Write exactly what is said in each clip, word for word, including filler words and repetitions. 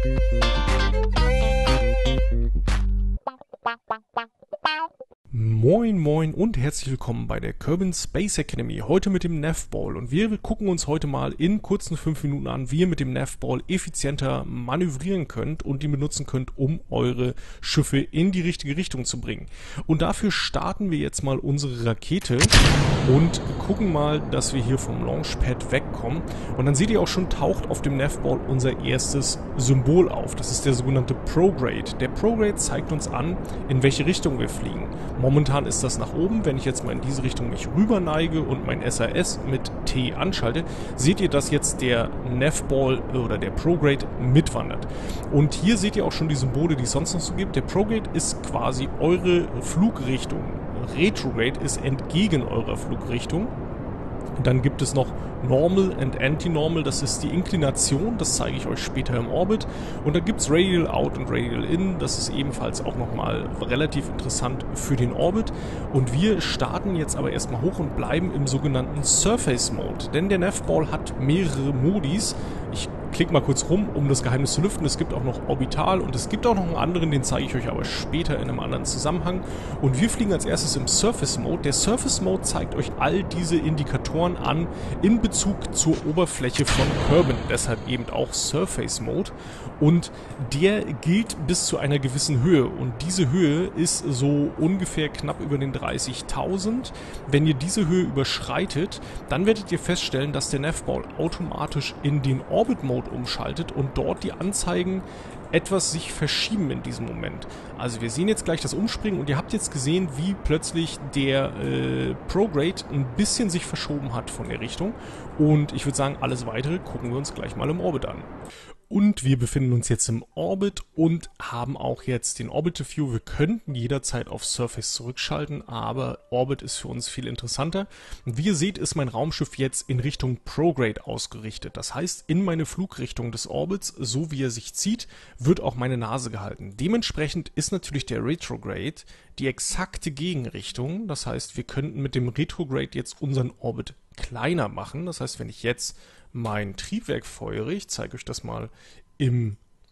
Moin moin und herzlich willkommen bei der Kerbin Space Academy, heute mit dem Navball, und wir gucken uns heute mal in kurzen fünf Minuten an, wie ihr mit dem Navball effizienter manövrieren könnt und ihn benutzen könnt, um eure Schiffe in die richtige Richtung zu bringen. Und dafür starten wir jetzt mal unsere Rakete und gucken mal, dass wir hier vom Launchpad wegkommen, und dann seht ihr auch schon, taucht auf dem Navball unser erstes Symbol auf. Das ist der sogenannte Prograde. Der Prograde zeigt uns an, in welche Richtung wir fliegen. Momentan ist das nach oben. Wenn ich jetzt mal in diese Richtung mich rüber neige und mein S A S mit T anschalte, seht ihr, dass jetzt der Navball oder der Prograde mitwandert. Und hier seht ihr auch schon die Symbole, die es sonst noch so gibt. Der Prograde ist quasi eure Flugrichtung. Retrograde ist entgegen eurer Flugrichtung. Dann gibt es noch Normal and Anti-Normal, das ist die Inklination, das zeige ich euch später im Orbit. Und dann gibt es Radial Out und Radial In, das ist ebenfalls auch nochmal relativ interessant für den Orbit. Und wir starten jetzt aber erstmal hoch und bleiben im sogenannten Surface Mode, denn der Navball hat mehrere Modis. Ich klicke mal kurz rum, um das Geheimnis zu lüften. Es gibt auch noch Orbital und es gibt auch noch einen anderen, den zeige ich euch aber später in einem anderen Zusammenhang. Und wir fliegen als erstes im Surface Mode. Der Surface Mode zeigt euch all diese Indikatoren an in Bezug zur Oberfläche von Kerbin, deshalb eben auch Surface Mode. Und der gilt bis zu einer gewissen Höhe, und diese Höhe ist so ungefähr knapp über den dreißigtausend. Wenn ihr diese Höhe überschreitet, dann werdet ihr feststellen, dass der Navball automatisch in den Orbit Mode umschaltet und dort die Anzeigen etwas sich verschieben in diesem Moment. Also wir sehen jetzt gleich das Umspringen, und ihr habt jetzt gesehen, wie plötzlich der äh, Prograde ein bisschen sich verschoben hat von der Richtung, und ich würde sagen, alles weitere gucken wir uns gleich mal im Orbit an. Und wir befinden uns jetzt im Orbit und haben auch jetzt den Orbital View. Wir könnten jederzeit auf Surface zurückschalten, aber Orbit ist für uns viel interessanter. Und wie ihr seht, ist mein Raumschiff jetzt in Richtung Prograde ausgerichtet. Das heißt, in meine Flugrichtung des Orbits, so wie er sich zieht, wird auch meine Nase gehalten. Dementsprechend ist natürlich der Retrograde die exakte Gegenrichtung. Das heißt, wir könnten mit dem Retrograde jetzt unseren Orbit kleiner machen. Das heißt, wenn ich jetzt mein Triebwerk feuere, ich zeige euch das mal im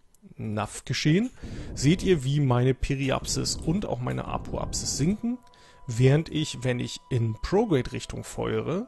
Nav geschehen, seht ihr, wie meine Periapsis und auch meine Apoapsis sinken, während ich, wenn ich in Prograde-Richtung feuere,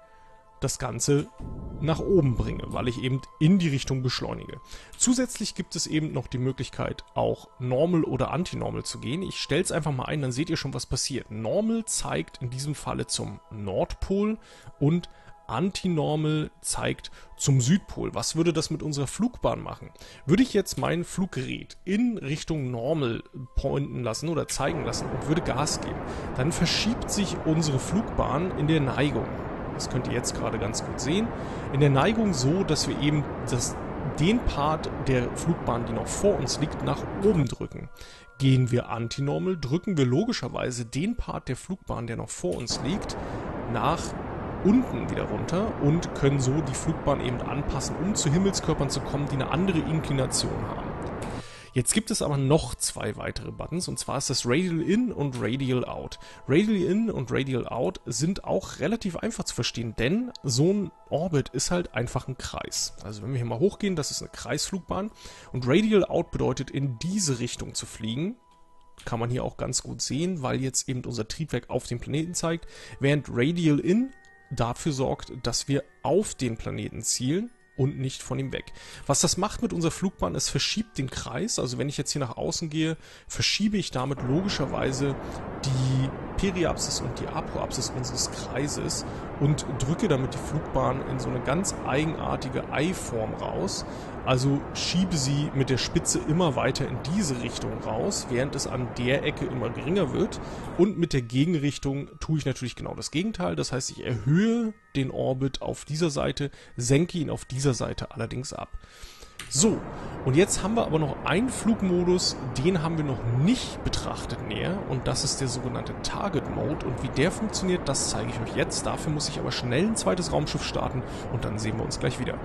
das Ganze nach oben bringe, weil ich eben in die Richtung beschleunige. Zusätzlich gibt es eben noch die Möglichkeit, auch Normal oder Anti-Normal zu gehen. Ich stelle es einfach mal ein, dann seht ihr schon, was passiert. Normal zeigt in diesem Falle zum Nordpol und Anti-Normal zeigt zum Südpol. Was würde das mit unserer Flugbahn machen? Würde ich jetzt mein Fluggerät in Richtung Normal pointen lassen oder zeigen lassen und würde Gas geben, dann verschiebt sich unsere Flugbahn in der Neigung. Das könnt ihr jetzt gerade ganz gut sehen. In der Neigung so, dass wir eben das, den Part der Flugbahn, die noch vor uns liegt, nach oben drücken. Gehen wir Anti-Normal, drücken wir logischerweise den Part der Flugbahn, der noch vor uns liegt, nach unten wieder runter und können so die Flugbahn eben anpassen, um zu Himmelskörpern zu kommen, die eine andere Inklination haben. Jetzt gibt es aber noch zwei weitere Buttons, und zwar ist das Radial In und Radial Out. Radial In und Radial Out sind auch relativ einfach zu verstehen, denn so ein Orbit ist halt einfach ein Kreis. Also wenn wir hier mal hochgehen, das ist eine Kreisflugbahn, und Radial Out bedeutet, in diese Richtung zu fliegen. Kann man hier auch ganz gut sehen, weil jetzt eben unser Triebwerk auf den Planeten zeigt, während Radial In dafür sorgt, dass wir auf den Planeten zielen und nicht von ihm weg. Was das macht mit unserer Flugbahn, es verschiebt den Kreis. Also wenn ich jetzt hier nach außen gehe, verschiebe ich damit logischerweise die Periapsis und die Apoapsis unseres Kreises und drücke damit die Flugbahn in so eine ganz eigenartige Ei-Form raus. Also schiebe sie mit der Spitze immer weiter in diese Richtung raus, während es an der Ecke immer geringer wird. Und mit der Gegenrichtung tue ich natürlich genau das Gegenteil. Das heißt, ich erhöhe den Orbit auf dieser Seite, senke ihn auf dieser Seite allerdings ab. So, und jetzt haben wir aber noch einen Flugmodus, den haben wir noch nicht betrachtet näher, und das ist der sogenannte Target Mode, und wie der funktioniert, das zeige ich euch jetzt. Dafür muss ich aber schnell ein zweites Raumschiff starten, und dann sehen wir uns gleich wieder.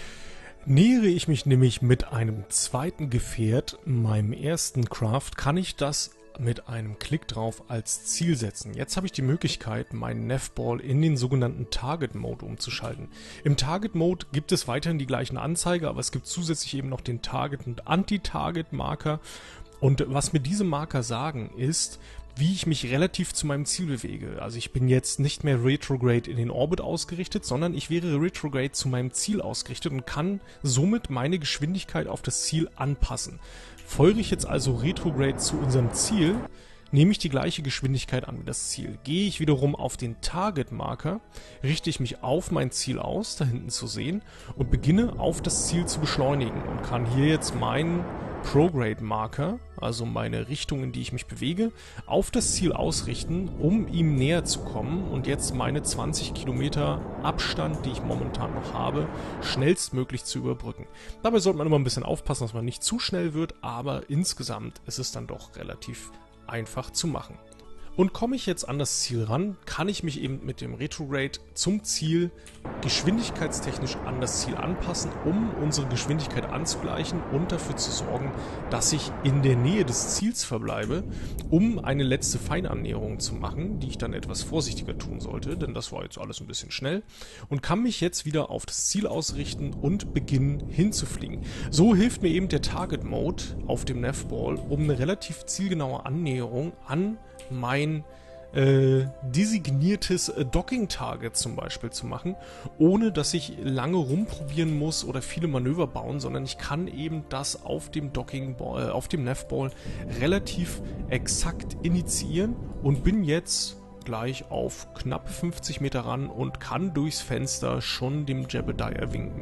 Nähere ich mich nämlich mit einem zweiten Gefährt, meinem ersten Craft, kann ich das mit einem Klick drauf als Ziel setzen. Jetzt habe ich die Möglichkeit, meinen Navball in den sogenannten Target Mode umzuschalten. Im Target Mode gibt es weiterhin die gleichen Anzeige, aber es gibt zusätzlich eben noch den Target- und Anti-Target-Marker. Und was mir diese Marker sagen, ist, wie ich mich relativ zu meinem Ziel bewege. Also ich bin jetzt nicht mehr retrograde in den Orbit ausgerichtet, sondern ich wäre retrograde zu meinem Ziel ausgerichtet und kann somit meine Geschwindigkeit auf das Ziel anpassen. Folge ich jetzt also retrograde zu unserem Ziel, nehme ich die gleiche Geschwindigkeit an wie das Ziel. Gehe ich wiederum auf den Target-Marker, richte ich mich auf mein Ziel aus, da hinten zu sehen, und beginne auf das Ziel zu beschleunigen und kann hier jetzt meinen Prograde-Marker, also meine Richtung, in die ich mich bewege, auf das Ziel ausrichten, um ihm näher zu kommen und jetzt meine zwanzig Kilometer Abstand, die ich momentan noch habe, schnellstmöglich zu überbrücken. Dabei sollte man immer ein bisschen aufpassen, dass man nicht zu schnell wird, aber insgesamt ist es dann doch relativ einfach zu machen. Und komme ich jetzt an das Ziel ran, kann ich mich eben mit dem Retrograde zum Ziel geschwindigkeitstechnisch an das Ziel anpassen, um unsere Geschwindigkeit anzugleichen und dafür zu sorgen, dass ich in der Nähe des Ziels verbleibe, um eine letzte Feinannäherung zu machen, die ich dann etwas vorsichtiger tun sollte, denn das war jetzt alles ein bisschen schnell, und kann mich jetzt wieder auf das Ziel ausrichten und beginnen hinzufliegen. So hilft mir eben der Target Mode auf dem Navball, um eine relativ zielgenaue Annäherung an mein äh, designiertes äh, Docking-Target zum Beispiel zu machen, ohne dass ich lange rumprobieren muss oder viele Manöver bauen, sondern ich kann eben das auf dem Docking-Ball, äh, auf dem Navball relativ exakt initiieren und bin jetzt gleich auf knapp fünfzig Meter ran und kann durchs Fenster schon dem Jebediah winken.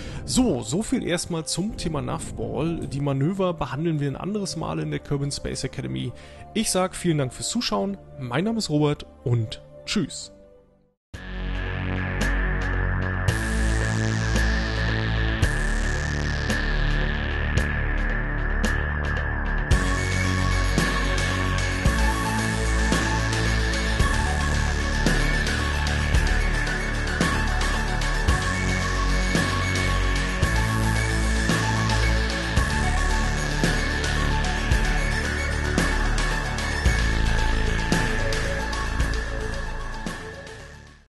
So, so viel erstmal zum Thema Navball. Die Manöver behandeln wir ein anderes Mal in der Kerbin Space Academy. Ich sage vielen Dank fürs Zuschauen, mein Name ist Robert und tschüss.